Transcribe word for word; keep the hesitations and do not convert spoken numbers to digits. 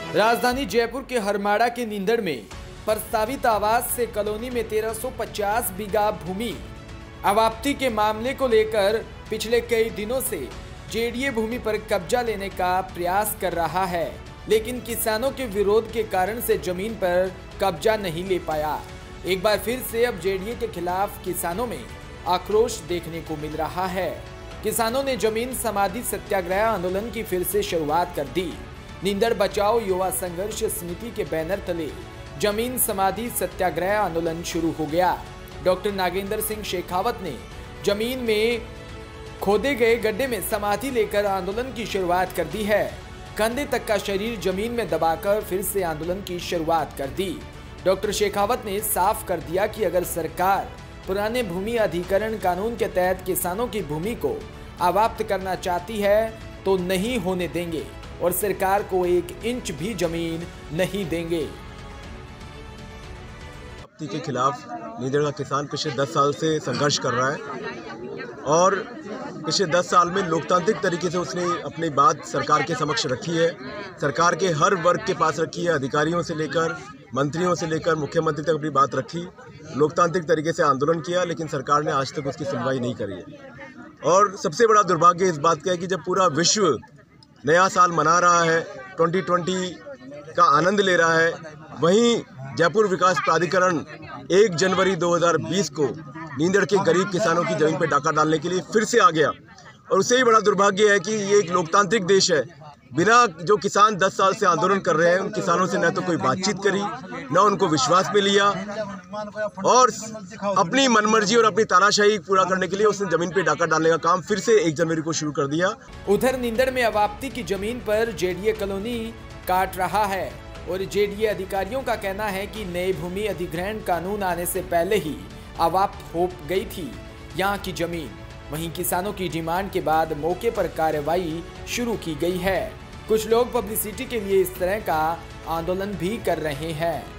राजधानी जयपुर के हरमाड़ा के नींदड़ में प्रस्तावित आवास से कॉलोनी में तेरह सौ पचास बीघा भूमि अवाप्ति के मामले को लेकर पिछले कई दिनों से जेडीए भूमि पर कब्जा लेने का प्रयास कर रहा है, लेकिन किसानों के विरोध के कारण से जमीन पर कब्जा नहीं ले पाया। एक बार फिर से अब जेडीए के खिलाफ किसानों में आक्रोश देखने को मिल रहा है। किसानों ने जमीन समाधि सत्याग्रह आंदोलन की फिर से शुरुआत कर दी। नींदड़ बचाओ युवा संघर्ष समिति के बैनर तले जमीन समाधि सत्याग्रह आंदोलन शुरू हो गया। डॉक्टर नागेंद्र सिंह शेखावत ने जमीन में खोदे गए गड्ढे में समाधि लेकर आंदोलन की शुरुआत कर दी है। कंधे तक का शरीर जमीन में दबाकर फिर से आंदोलन की शुरुआत कर दी। डॉक्टर शेखावत ने साफ कर दिया कि अगर सरकार पुराने भूमि अधिग्रहण कानून के तहत किसानों की भूमि को अवाप्त करना चाहती है तो नहीं होने देंगे और सरकार को एक इंच भी जमीन नहीं देंगे। अवाप्ति के खिलाफ नींदड़ का किसान पिछले दस साल से संघर्ष कर रहा है और पिछले दस साल में लोकतांत्रिक तरीके से उसने अपनी बात सरकार के समक्ष रखी है। सरकार के हर वर्ग के पास रखी है, अधिकारियों से लेकर मंत्रियों से लेकर मुख्यमंत्री तक अपनी बात रखी, लोकतांत्रिक तरीके से आंदोलन किया, लेकिन सरकार ने आज तक उसकी सुनवाई नहीं करी है। और सबसे बड़ा दुर्भाग्य इस बात का है कि जब पूरा विश्व नया साल मना रहा है, ट्वेंटी ट्वेंटी का आनंद ले रहा है, वहीं जयपुर विकास प्राधिकरण एक जनवरी दो हज़ार बीस को नींदड़ के गरीब किसानों की जमीन पर डाका डालने के लिए फिर से आ गया। और उससे ही बड़ा दुर्भाग्य है कि ये एक लोकतांत्रिक देश है। बिना जो किसान दस साल से आंदोलन कर रहे हैं उन किसानों से न तो कोई बातचीत करी, न उनको विश्वास में लिया और अपनी मनमर्जी और अपनी तानाशाही पूरा करने के लिए उसने जमीन पे डाका डालने का काम फिर से एक जनवरी को शुरू कर दिया। उधर नींदड़ में अवाप्ति की जमीन पर जेडीए कॉलोनी काट रहा है और जेडीए अधिकारियों का कहना है कि नए भूमि अधिग्रहण कानून आने से पहले ही अवाप्त हो गई थी यहाँ की जमीन। वहीं किसानों की डिमांड के बाद मौके पर कार्रवाई शुरू की गई है। कुछ लोग पब्लिसिटी के लिए इस तरह का आंदोलन भी कर रहे हैं।